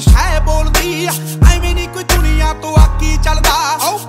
है बोलदी, एवें नहीं कोई दुनिया तो आकी चलदा।